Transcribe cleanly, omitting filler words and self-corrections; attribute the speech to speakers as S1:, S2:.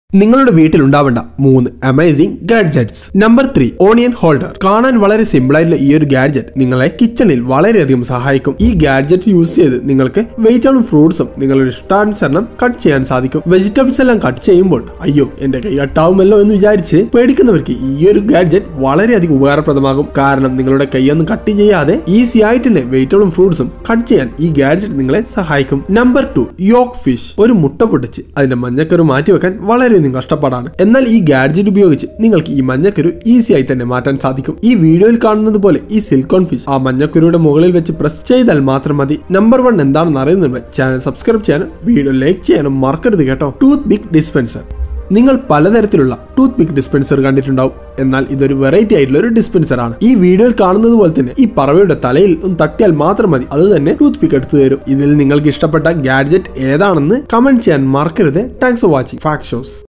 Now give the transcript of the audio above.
S1: നിങ്ങളുടെ വീട്ടിൽ ഉണ്ടാവേണ്ട 3 amazing gadgets. Number 3 onion holder. കാണാൻ വളരെ സിമ്പിൾ ആയിട്ടുള്ള ഈ ഒരു ഗാഡ്ജറ്റ് നിങ്ങളെ കിച്ചണിൽ വളരെയധികം സഹായിക്കും. ഈ ഗാഡ്ജറ്റ് യൂസ് ചെയ്ത് നിങ്ങൾക്ക് വെജിറ്റബിളും ഫ്രൂട്ട്സും നിങ്ങളുടെ ഇഷ്ടാനുസരണം കട്ട് ചെയ്യാൻ സാധിക്കും. വെജിറ്റബിൾസ് എല്ലാം കട്ട് ചെയ്യുമ്പോൾ അയ്യോ എന്റെ കൈ കട്ടാവുമല്ലോ എന്ന് വിചാരിച്ച് പേടിക്കുന്നവർക്ക് ഈ ഒരു ഗാഡ്ജറ്റ് വളരെയധികം ഉപകാരപ്രദമാകും. കാരണം നിങ്ങളുടെ കൈയൊന്നും കട്ട് ചെയ്യാതെ ഈസി ആയിട്ട് തന്നെ വെജിറ്റബിളും ഫ്രൂട്ട്സും കട്ട് ചെയ്യാൻ ഈ ഗാഡ്ജറ്റ് നിങ്ങളെ സഹായിക്കും. Number 2 yolk fish. ഒരു മുട്ട പൊട്ടിച്ച് അതിന്റെ മഞ്ഞക്കരു മാറ്റി വെക്കാൻ വളരെ കഷ്ടപ്പാടാണ്. എന്നാൽ ഈ ഗാഡ്ജറ്റ് ഉപയോഗിച്ച് നിങ്ങൾക്ക് ഈ മഞ്ഞക്കരു ഈസി ആയി തന്നെ മാറ്റാൻ സാധിക്കും. ഈ വീഡിയോയിൽ കാണുന്നത് പോലെ ഈ സിലിക്കോൺ ഫിഷ് ആ മഞ്ഞക്കരുയുടെ മുകളിൽ വെച്ച് പ്രസ് ചെയ്താൽ മാത്രം മതി. നമ്പർ 1 എന്താണെന്ന് അറിയുന്നതിന് ചാനൽ സബ്സ്ക്രൈബ് ചെയ്യാനും വീഡിയോ ലൈക്ക് ചെയ്യാനും മറക്കരുത് കേട്ടോ. Toothpick dispenser. നിങ്ങൾ പലതരത്തിലുള്ള ടൂത്ത് പിക്ക് ഡിസ്പെൻസർ കണ്ടിട്ടുണ്ടാവും. എന്നാൽ ഇതൊരു വെറൈറ്റി ആയിട്ടുള്ള ഒരു ഡിസ്പെൻസർ ആണ്. ഈ വീഡിയോയിൽ കാണുന്നത് പോലെ തന്നെ ഈ പറവയുടെ തലയിൽ തട്ടിയാൽ മാത്രം മതി, അത് തന്നെ ടൂത്ത് പിക്ക് എടുത്തു തരും. ഇതിൽ നിങ്ങൾക്ക് ഇഷ്ടപ്പെട്ട ഗാഡ്ജറ്റ് ഏതാണെന്ന് കമന്റ് ചെയ്യാൻ മറക്കരുത്. Thanks for watching fact shows.